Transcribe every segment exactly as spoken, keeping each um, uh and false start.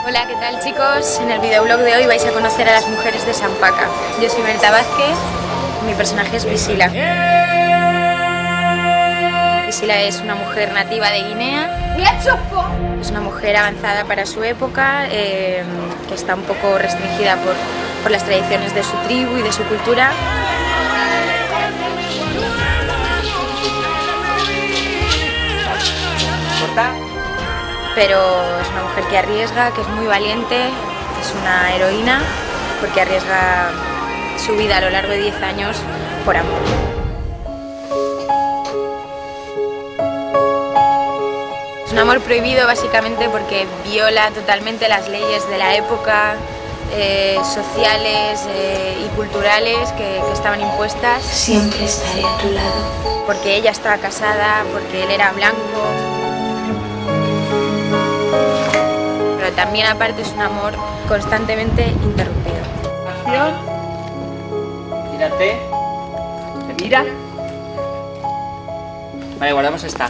Hola, ¿qué tal chicos? En el videoblog de hoy vais a conocer a las mujeres de Sampaca. Yo soy Berta Vázquez, mi personaje es Visila. Visila es una mujer nativa de Guinea. Es una mujer avanzada para su época, eh, que está un poco restringida por, por las tradiciones de su tribu y de su cultura. Pero es una mujer que arriesga, que es muy valiente, es una heroína, porque arriesga su vida a lo largo de diez años por amor. Es un amor prohibido básicamente porque viola totalmente las leyes de la época, eh, sociales eh, y culturales que, que estaban impuestas. Siempre estaré a tu lado. Porque ella estaba casada, porque él era blanco. Pero también aparte es un amor constantemente interrumpido. Acción. Mírate. ¿Te mira? Vale, guardamos esta.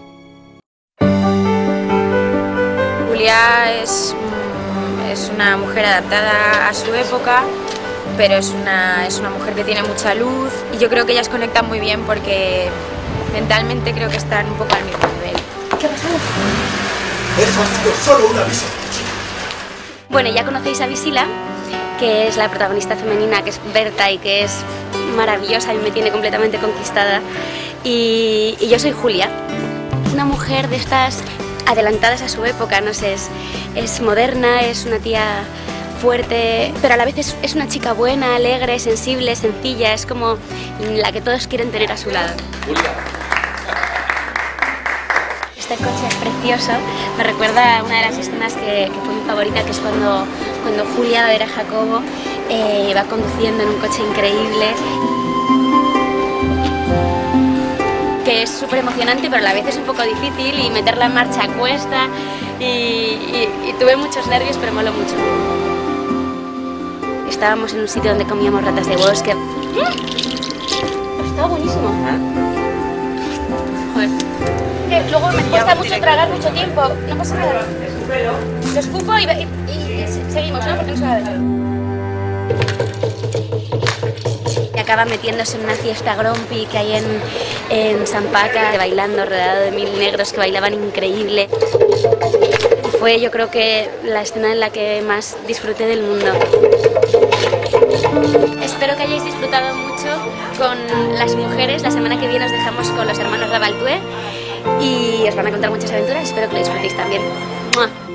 Julia es, es una mujer adaptada a su época, pero es una, es una mujer que tiene mucha luz y yo creo que ellas conectan muy bien porque mentalmente creo que están un poco al mismo nivel. ¿Qué ha pasado? Eso ha sido solo un aviso. Bueno, ya conocéis a Visila, que es la protagonista femenina, que es Berta y que es maravillosa y me tiene completamente conquistada. Y, y yo soy Julia, una mujer de estas adelantadas a su época, no sé, es, es moderna, es una tía fuerte, pero a la vez es, es una chica buena, alegre, sensible, sencilla, es como la que todos quieren tener a su lado. Julia. Este coche es precioso, me recuerda a una de las escenas que, que fue mi favorita, que es cuando, cuando Julia va a ver a Jacobo, eh, va conduciendo en un coche increíble, que es súper emocionante, pero a la vez es un poco difícil y meterla en marcha cuesta y, y, y tuve muchos nervios, pero moló mucho. Estábamos en un sitio donde comíamos ratas de bosque. Estaba buenísimo. Joder. Que luego me cuesta mucho tragar mucho tiempo, no pasa nada. Lo escupo y, y, y seguimos, ¿no? Porque no se va a ver. Y acaba metiéndose en una fiesta grumpy que hay en, en Sampaca, bailando rodeado de mil negros que bailaban increíble. Y fue, yo creo que, la escena en la que más disfruté del mundo. Espero que hayáis disfrutado mucho con las mujeres. La semana que viene os dejamos con los hermanos Rabaltué y os van a contar muchas aventuras. Espero que lo disfrutéis también. ¡Mua!